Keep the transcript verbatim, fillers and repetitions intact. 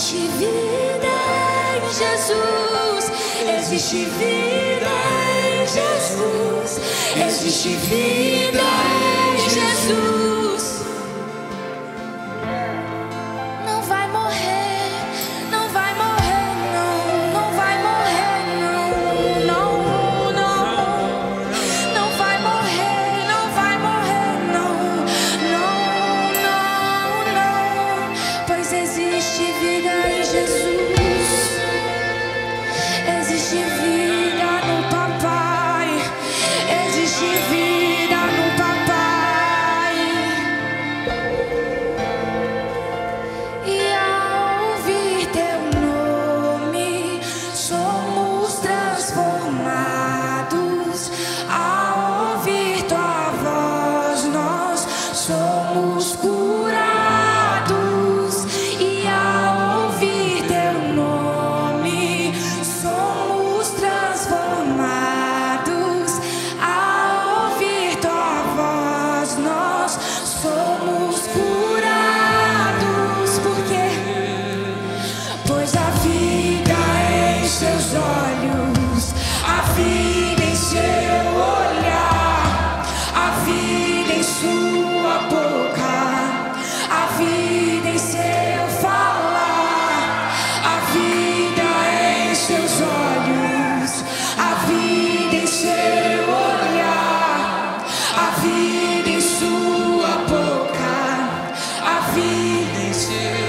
Existe vida em Jesus, existe vida em Jesus, existe vida em Jesus. Não vai morrer, não vai morrer, não, não vai morrer, não, não, não, não vai morrer, não vai morrer, não, não, não, não, pois existe vida em Jesus. Existe vida no papai, existe vida no papai. E ao ouvir teu nome, somos transformados. Ao ouvir tua voz, nós somos curados. E ao ouvir teu nome, somos transformados. Ao ouvir tua voz, nós somos curados. Por quê? Pois a vida é em seus olhos, a vida em seu olhar, a vida em sua boca, a vida em seu falar. A vida é em seus olhos, a vida em seu olhar, a vida em sua boca, a vida em seu